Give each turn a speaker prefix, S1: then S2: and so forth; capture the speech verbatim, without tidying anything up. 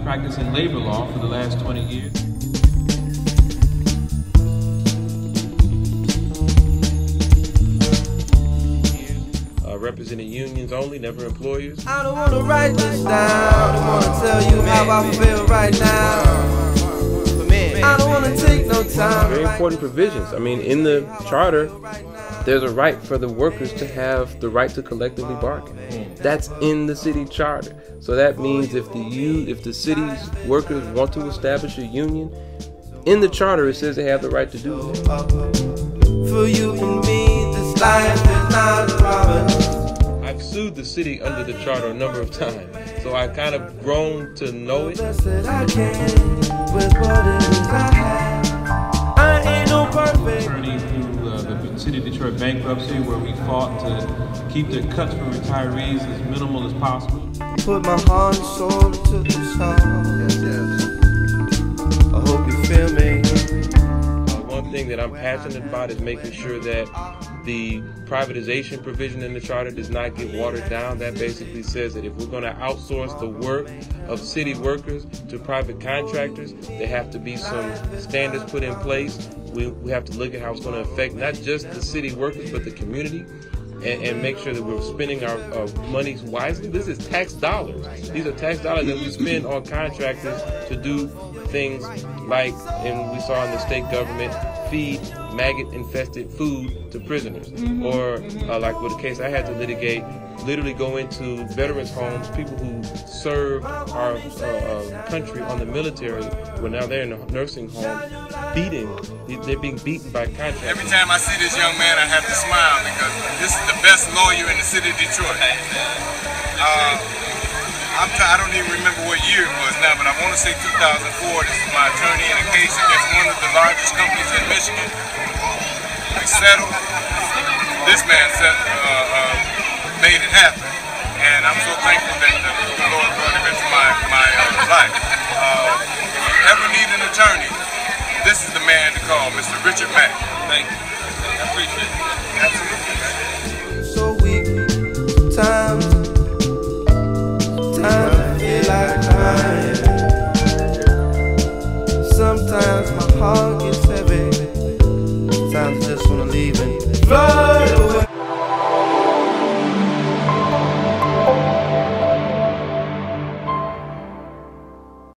S1: practicing labor law for the last twenty years. Uh, representing unions only, never employers.
S2: I don't want to write this down. I don't want to tell you how I feel right now. I don't want to take no time.
S3: Very important provisions. I mean, in the charter, there's a right for the workers to have the right to collectively bargain. That's in the city charter. So that means if the you, if the city's workers want to establish a union, in the charter it says they have the right to do that.
S2: For you and me, this life is not a problem.
S3: I've sued the city under the charter a number of times, so I kind of grown to know it.
S2: I ain't no perfect.
S1: Attorney through uh, the City of Detroit bankruptcy, where we fought to keep the cuts for retirees as minimal as possible.
S2: Put my heart and soul into this song. Yes, yes. I hope you feel me.
S3: Uh, one thing that I'm passionate about is making sure that the privatization provision in the charter does not get watered down. That basically says that if we're going to outsource the work of city workers to private contractors, there have to be some standards put in place. We, we have to look at how it's going to affect not just the city workers, but the community, and, and make sure that we're spending our, our monies wisely. This is tax dollars. These are tax dollars that we spend on contractors to do things like, and we saw in the state government, feed maggot-infested food to prisoners. Mm-hmm. Or uh, like with the case I had to litigate, literally go into veterans' homes, people who served our uh, uh, country on the military, well now they're in a nursing home, beating, they're being beaten by contractors.
S4: Every time I see this young man, I have to smile because this is the best lawyer in the city of Detroit. Uh, I'm t I don't even remember what year it was now, but I want to say two thousand four. This is my attorney in a case against one of the largest companies in Michigan. We settled. This man set, uh, uh, made it happen, and I'm so thankful that the, the Lord brought him into my, my uh, life. Uh, if you ever need an attorney, this is the man to call, Mister Richard Mack.
S1: Thank you. I appreciate it.
S4: Absolutely.